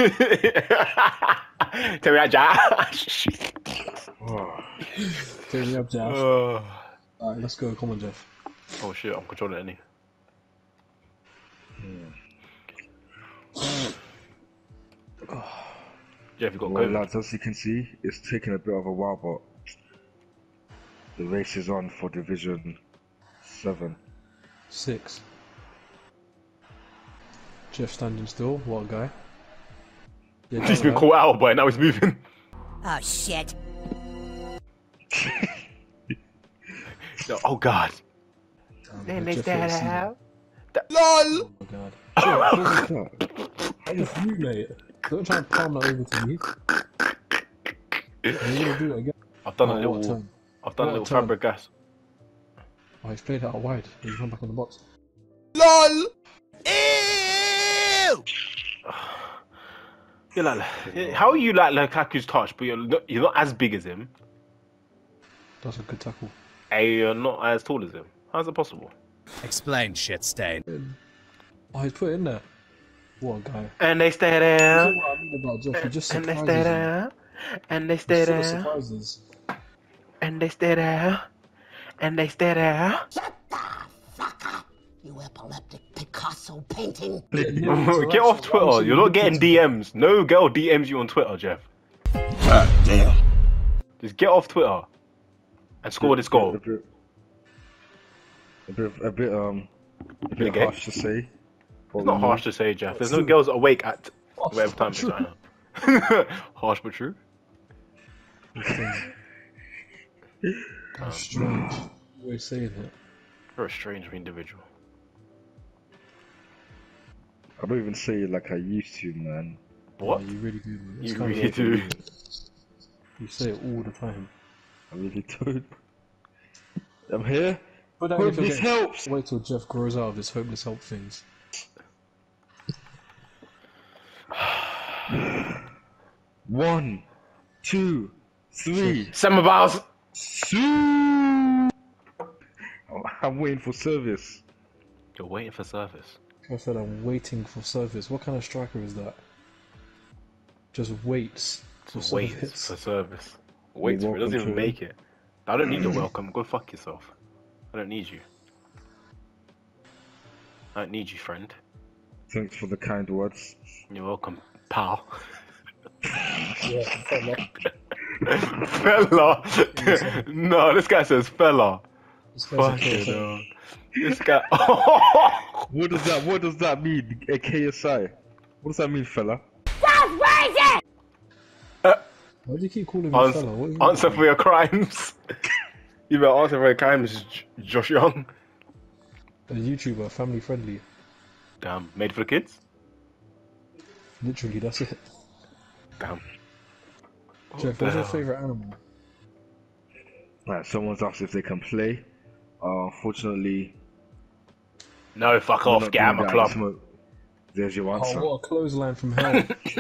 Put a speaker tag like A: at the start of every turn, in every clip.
A: Tell me that, Josh.
B: Turn me up, Josh. Alright, let's go. Come on, Jeff.
A: Oh shit, I'm controlling any. Jeff, you got
C: well,
A: COVID.
C: lads, as you can see, it's taking a bit of a while, but the race is on for Division 7.
B: 6. Jeff standing still. What a guy. Yeah,
A: He's been caught out, but now he's moving.
D: Oh shit.
A: No, oh god.
B: Then they stand out.
A: LOL!
B: Oh my god. That was you, mate. Don't try and palm that over to me. You're gonna do it again.
A: I've done a little Fabregas.
B: Oh, he's played it out wide. He's come back on the box.
A: LOL! Ew! You're like, how are you like Lukaku's touch, but you're not as big as him?
B: That's a good tackle.
A: And you're not as tall as him. How's it possible?
E: Explain, shit stain.
B: Oh, he's put it in there. What a guy.
A: And they stay there.
B: What I mean about Jeff, he just
A: and they
B: surprises
A: stay there. And they stay there.
B: Surprises.
A: And they stay there. And they stay there.
D: Shut the fuck up, you epileptic Picasso painting.
A: Get off Twitter. You're not getting DMs. No girl DMs you on Twitter, Jeff.
F: God damn.
A: Just get off Twitter and score this goal.
C: A bit harsh to say.
A: It's not harsh to say, Jeff. There's no girls awake at whatever time it's right now. Harsh but true.
B: Strange. We're saying it.
A: You're a strange individual.
C: I don't even say it like I used to, man.
A: What?
B: Yeah, you really do. Man.
A: You really do.
B: You say it all the time.
C: I really don't. I'm here.
B: Hope
C: this helps.
B: Wait till Jeff grows out of his hopeless help things.
C: One, 2, 3.
A: Summer balls.
C: I'm waiting for service.
A: You're waiting for service.
B: I said I'm waiting for service. What kind of striker is that? Just waits for
A: Waits for service. Waits for it. Doesn't even make it. I don't need your welcome. Go fuck yourself. I don't need you. I don't need you, friend.
C: Thanks for the kind words.
A: You're welcome, pal.
B: Yeah,
A: Fella. No, this guy says fella.
B: Fucking
A: hell. This guy.
C: What does that mean? A KSI. What does that mean, fella?
B: Why do you keep calling me fella?
A: Answer for your crimes. You better answer for your crimes, Josh Young.
B: A YouTuber, family friendly.
A: Damn, made for the kids?
B: Literally, that's it.
A: Damn.
B: Jeff, what's your favourite animal?
C: Right, someone's asked if they can play. Unfortunately...
A: No, fuck off, get out of my club.
C: There's your answer.
B: Oh, what a clothesline from hell.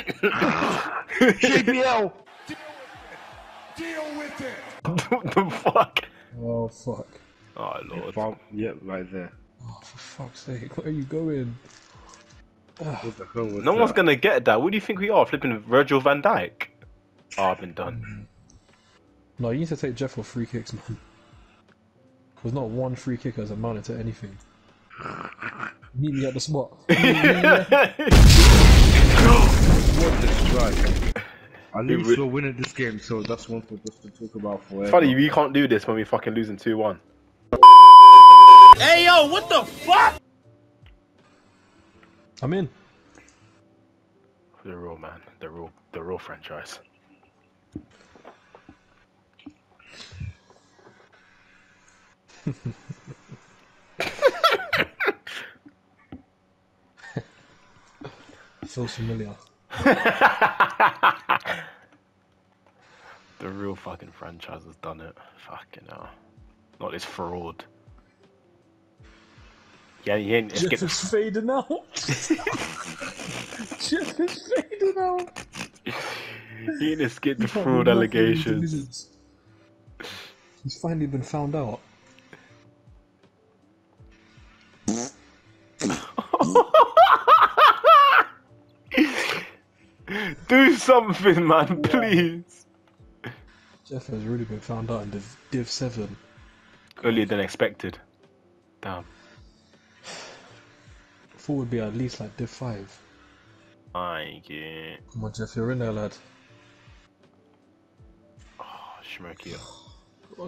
C: JBL!
F: Deal with it!
A: What the fuck?
B: Oh, fuck.
A: Oh, Lord.
C: Yeah, right there.
B: Oh, for fuck's sake, where are you going?
C: What the hell was
A: No
C: that?
A: one's gonna get that. What do you think we are? Flipping Virgil van Dijk? Oh, I've been done.
B: No, you need to take Jeff for free kicks, man. Because not one free kick has amounted to anything. Meet me at the spot.
C: What a strike. At least we're winning this game, so that's one for us to talk about forever.
A: Funny, we can't do this when we fucking losing 2-1.
E: Hey yo, what the fuck?
B: I'm in.
A: The real man, the real franchise.
B: Feels familiar.
A: The real fucking franchise has done it. Fucking hell. Not this fraud. Yeah, he ain't
B: Jeff is fading out. Jeff is fading out.
A: He ain't escaped the fraud allegations.
B: He's finally been found out.
A: something, man, please.
B: Jeff has really been found out in Div 7.
A: Earlier than expected. Damn.
B: Thought would be at least like Div 5.
A: I get.
B: Come on, Jeff, you're in there, lad.
A: Oh, Schmerky.
B: God.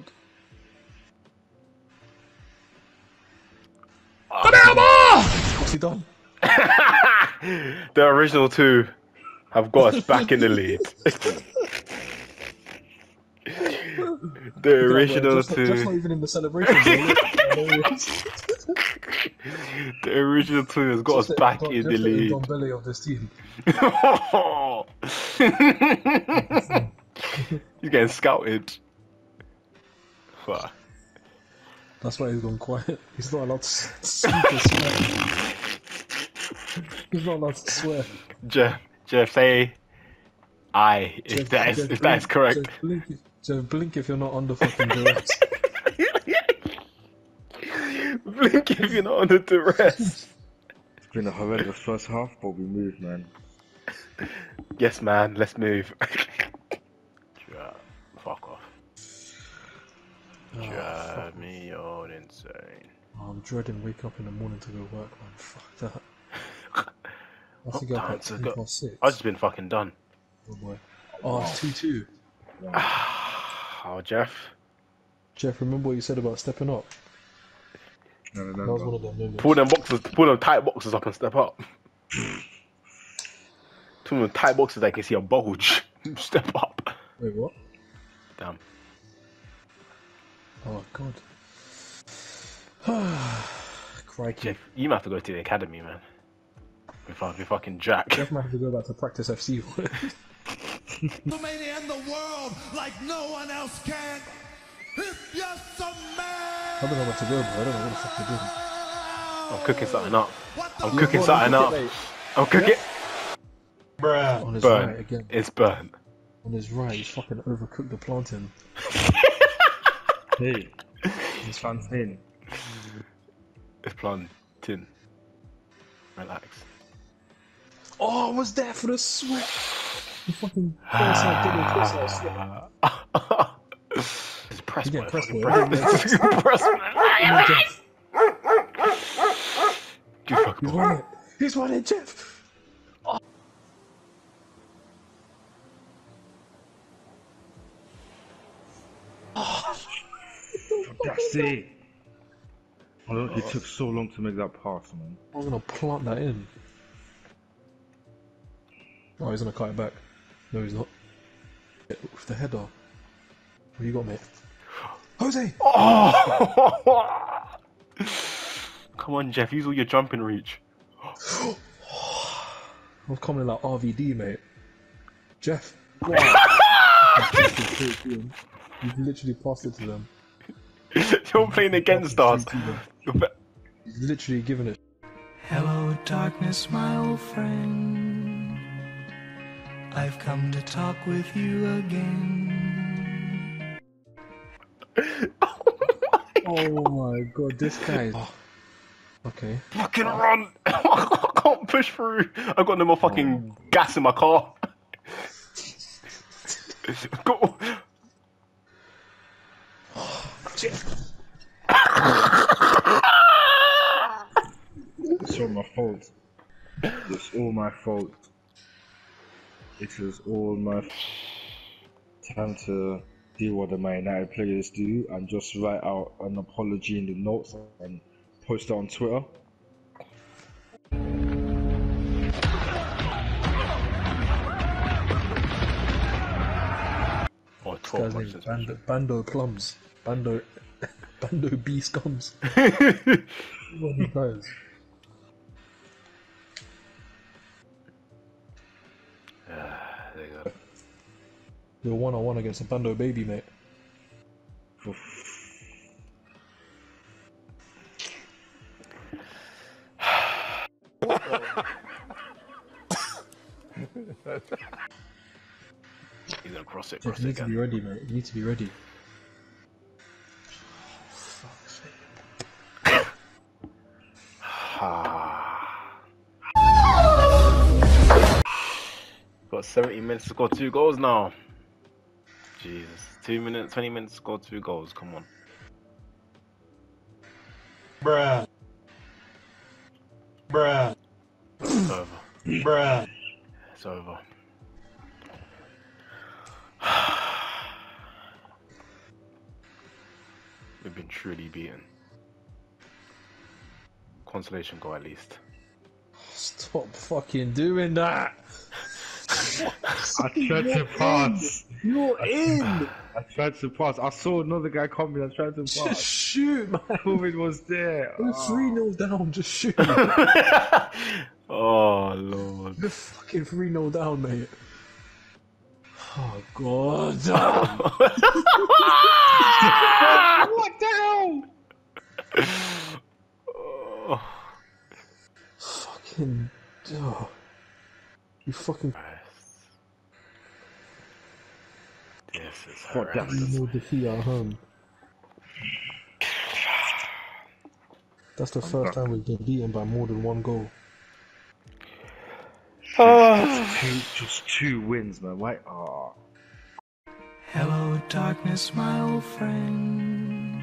B: What's he done?
A: The original two have got us back in the lead. The original two.
B: Just not even in the celebration.
A: The original two has got us back in the lead.
B: Don Belly of this team.
A: He's getting scouted. Fuck.
B: That's why he's gone quiet. He's not allowed to speak or swear. He's not allowed to swear.
A: Jeff, say I if that is correct.
B: Jeff, blink if you're not under fucking duress.
A: Blink if you're not under duress.
C: It's been a horrendous first half, but we moved, man.
A: Yes, man. Let's move. Fuck off. Drive me all insane.
B: Oh, I'm dreading waking up in the morning to go work, man. Fuck that. I have to get up at 6:10.
A: I've just been fucking done.
B: Oh boy. Oh, it's 2-2.
A: Oh, Jeff.
B: Jeff, remember what you said about stepping up?
C: No,
B: That was one of them moments.
A: Pull them tight boxes up and step up. Pull them tight boxes that I can see a bulge. Step up.
B: Wait, what?
A: Damn.
B: Oh, God. Crikey.
A: Jeff, you might have to go to the academy, man. If I fucking jack.
B: Jeff might have to go back to practice FC.
F: WrestleMania in the world like no one else can. If you're some man.
B: I don't know where to go, bro. I don't know what the fuck they're doing.
A: I'm cooking something up. I'm cooking something up. I'm cooking.
B: Bruh. On his
A: Burn.
B: right again.
A: It's burnt.
B: On his right, he's fucking overcooked the plantain.
C: Hey, it's plantain.
A: It's plantain. Relax.
B: Oh, I was there for the sweat. The fucking close out, sweat.
A: It's press
B: Yeah,
A: boy.
B: press boy.
A: Press boy. You fucking
B: He's won it. He's won it, Jeff.
C: That's it. Oh, look, he took so long to make that pass, man.
B: I'm gonna plant that in. Oh, he's gonna cut it back. No, he's not. With the header. What you got, mate? Jose!
A: Oh! Come on, Jeff. Use all your jumping reach.
B: I'm coming like RVD, mate. Jeff. You've literally passed it to them.
A: You're playing against us.
B: He's literally given it.
G: Hello, darkness, my old friend. I've come to talk with you again.
B: Oh my god, this guy. Oh. Okay.
A: Fucking run! I can't push through. I've got no more fucking gas in my car. Go.
C: It's all my fault. It's all my fault. It is all my time to do what the Man United players do and just write out an apology in the notes and post it on Twitter.
A: Oh,
B: This guy's name is Bando Plums. Bando B Scums. What are these guys?
A: There you go.
B: You're one-on-one against a Bando baby, mate.
A: He's gonna cross it.
B: Jeff, you need to be ready, mate. You need to be ready.
A: 70 minutes to score 2 goals now. Jesus. 2 minutes, 20 minutes to score 2 goals. Come on.
E: Bruh. Bruh.
A: It's over.
E: Bruh.
A: It's over. We've been truly beaten. Consolation goal at least.
B: Stop fucking doing that.
C: I tried to pass.
B: You're in.
C: I tried to pass. I saw another guy coming. I tried to
B: Just
C: pass.
B: shoot, man.
C: COVID was there.
B: We're 3-0 down. Just shoot.
A: Oh lord.
B: We're fucking 3-0 down, mate. Oh god.
C: What the hell?
A: Oh.
B: Fucking. Oh. You fucking.
A: This is
C: What the-
A: horrendous.
B: 3-0 defeat at home. That's the first time we've been beaten by more than 1 goal.
C: Just 2 wins, man. Why?
G: Hello, darkness, my old friend.